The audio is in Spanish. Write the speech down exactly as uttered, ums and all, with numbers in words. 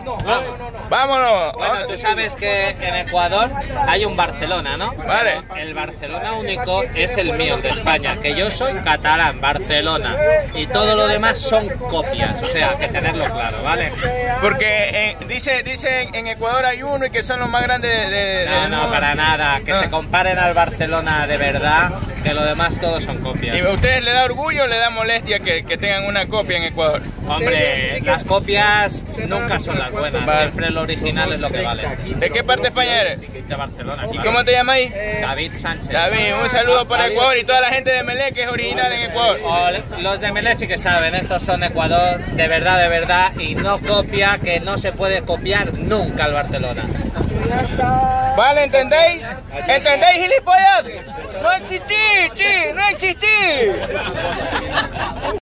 Vámonos. Bueno, tú sabes que en Ecuador hay un Barcelona, ¿no? Vale. El Barcelona único es el mío, el de España, que yo soy catalán, Barcelona, y todo lo demás son copias, o sea, que tenerlo claro, ¿vale? Porque eh, dice, dicen en Ecuador hay uno y que son los más grandes de, de, No, del no, mundo. para nada, que Ah. se comparen al Barcelona de verdad, que lo demás todos son copias. ¿Y a ustedes le da orgullo o le da molestia que, que tengan una copia en Ecuador? Hombre, las copias nunca son las buenas, Vale. siempre lo original es lo que vale. ¿De qué parte de España eres? De Barcelona, ¿Y claro. cómo te llamáis? David Sánchez. David, un saludo para Ecuador y toda la gente de Melé que es original en Ecuador. O los de Melé sí que saben, estos son Ecuador, de verdad, de verdad, y no copia, que no se puede copiar nunca al Barcelona. Vale, ¿entendéis? ¿Entendéis, gilipollas? No existí, sí, no existí.